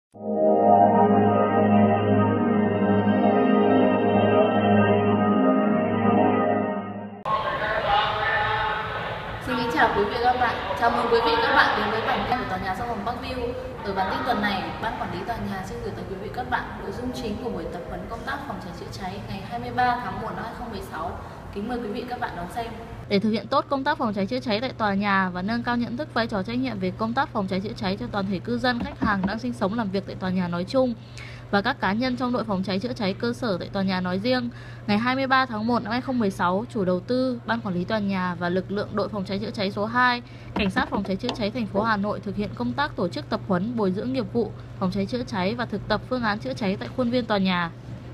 Xin kính chào quý vị và các bạn. Chào mừng quý vị và các bạn đến với bản tin của tòa nhà Sông Hồng Parkview. Ở bản tin tuần này, Ban Quản lý Tòa nhà xin gửi tới quý vị và các bạn nội dung chính của buổi tập huấn công tác phòng cháy chữa cháy ngày 23 tháng 1 năm 2016. Kính mời quý vị và các bạn đón xem. Để thực hiện tốt công tác phòng cháy chữa cháy tại tòa nhà và nâng cao nhận thức vai trò trách nhiệm về công tác phòng cháy chữa cháy cho toàn thể cư dân, khách hàng đang sinh sống làm việc tại tòa nhà nói chung và các cá nhân trong đội phòng cháy chữa cháy cơ sở tại tòa nhà nói riêng, ngày 23 tháng 1 năm 2016, chủ đầu tư, Ban Quản lý Tòa nhà và lực lượng đội phòng cháy chữa cháy số 2, Cảnh sát phòng cháy chữa cháy thành phố Hà Nội thực hiện công tác tổ chức tập huấn bồi dưỡng nghiệp vụ phòng cháy chữa cháy và thực tập phương án chữa cháy tại khuôn viên tòa nhà.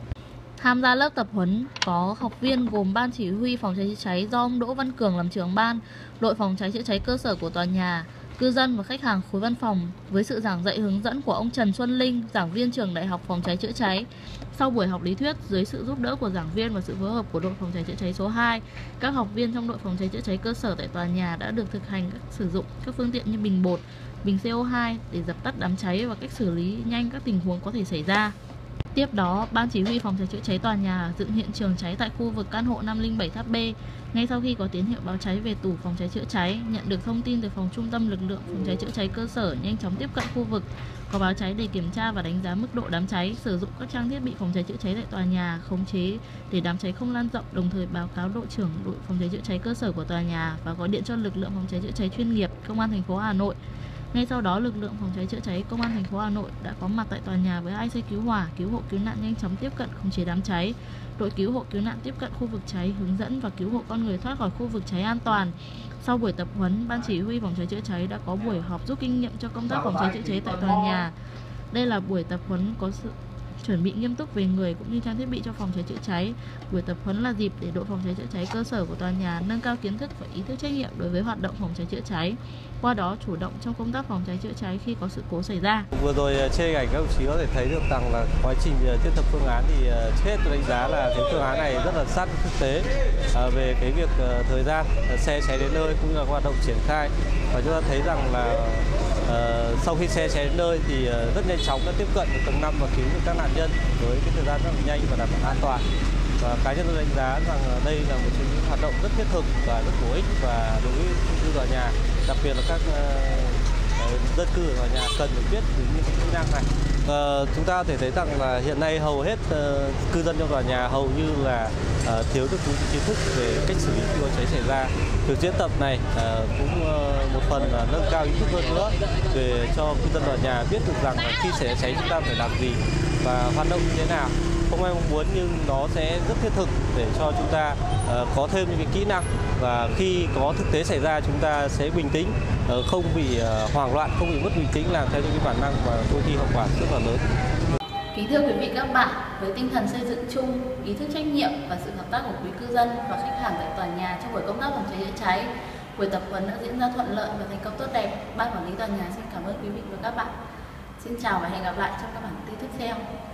Tham gia lớp tập huấn có học viên gồm Ban Chỉ huy phòng cháy chữa cháy do ông Đỗ Văn Cường làm trưởng ban, đội phòng cháy chữa cháy cơ sở của tòa nhà, cư dân và khách hàng khối văn phòng với sự giảng dạy hướng dẫn của ông Trần Xuân Linh, giảng viên trường Đại học Phòng cháy chữa cháy. Sau buổi học lý thuyết, dưới sự giúp đỡ của giảng viên và sự phối hợp của đội phòng cháy chữa cháy số 2, các học viên trong đội phòng cháy chữa cháy cơ sở tại tòa nhà đã được thực hành sử dụng các phương tiện như bình bột, bình CO2 để dập tắt đám cháy và cách xử lý nhanh các tình huống có thể xảy ra. Tiếp đó, Ban Chỉ huy phòng cháy chữa cháy tòa nhà dựng hiện trường cháy tại khu vực căn hộ 507 tháp B. Ngay sau khi có tín hiệu báo cháy về tủ phòng cháy chữa cháy, nhận được thông tin từ phòng trung tâm lực lượng phòng cháy chữa cháy cơ sở nhanh chóng tiếp cận khu vực có báo cháy để kiểm tra và đánh giá mức độ đám cháy, sử dụng các trang thiết bị phòng cháy chữa cháy tại tòa nhà, khống chế để đám cháy không lan rộng, đồng thời báo cáo đội trưởng đội phòng cháy chữa cháy cơ sở của tòa nhà và gọi điện cho lực lượng phòng cháy chữa cháy chuyên nghiệp Công an thành phố Hà Nội. Ngay sau đó, lực lượng phòng cháy chữa cháy Công an thành phố Hà Nội đã có mặt tại tòa nhà với 2 xe cứu hỏa, cứu hộ cứu nạn nhanh chóng tiếp cận khống chế đám cháy. Đội cứu hộ cứu nạn tiếp cận khu vực cháy, hướng dẫn và cứu hộ con người thoát khỏi khu vực cháy an toàn. Sau buổi tập huấn, Ban Chỉ huy phòng cháy chữa cháy đã có buổi họp rút kinh nghiệm cho công tác phòng cháy chữa cháy tại tòa nhà. Đây là buổi tập huấn có sự chuẩn bị nghiêm túc về người cũng như trang thiết bị cho phòng cháy chữa cháy. Buổi tập huấn là dịp để đội phòng cháy chữa cháy cơ sở của tòa nhà nâng cao kiến thức và ý thức trách nhiệm đối với hoạt động phòng cháy chữa cháy, qua đó chủ động trong công tác phòng cháy chữa cháy khi có sự cố xảy ra. Vừa rồi trên hình ảnh các đồng chí có thể thấy được rằng là quá trình thiết lập phương án thì trước hết tôi đánh giá là cái phương án này rất là sát thực tế về cái việc thời gian xe cháy đến nơi cũng như là hoạt động triển khai, và chúng ta thấy rằng là sau khi xe cháy đến nơi thì rất nhanh chóng đã tiếp cận được tầng 5 và cứu được các nạn nhân với cái thời gian rất là nhanh và đảm bảo an toàn. Và cá nhân tôi đánh giá rằng đây là một trong những hoạt động rất thiết thực và rất bổ ích, và đối với chung cư tòa nhà, đặc biệt là các dân cư ở tòa nhà cần được biết về những kỹ năng này. Chúng ta có thể thấy rằng là hiện nay hầu hết cư dân trong tòa nhà hầu như là thiếu được những kiến thức về cách xử lý khi có cháy xảy ra. Việc diễn tập này cũng một phần là nâng cao ý thức hơn nữa để cho cư dân tòa nhà biết được rằng là khi xảy ra cháy chúng ta phải làm gì và hoạt động như thế nào. Không ai mong muốn, nhưng nó sẽ rất thiết thực để cho chúng ta có thêm những cái kỹ năng, và khi có thực tế xảy ra chúng ta sẽ bình tĩnh, không bị hoảng loạn, không bị mất bình tĩnh, làm theo những cái bản năng và đôi khi hậu quả rất là lớn. Kính thưa quý vị và các bạn, với tinh thần xây dựng chung, ý thức trách nhiệm và sự hợp tác của quý cư dân và khách hàng tại tòa nhà trong buổi công tác phòng cháy chữa cháy, buổi tập huấn đã diễn ra thuận lợi và thành công tốt đẹp. Ban Quản lý Tòa nhà xin cảm ơn quý vị và các bạn. Xin chào và hẹn gặp lại trong các bản tin tiếp theo.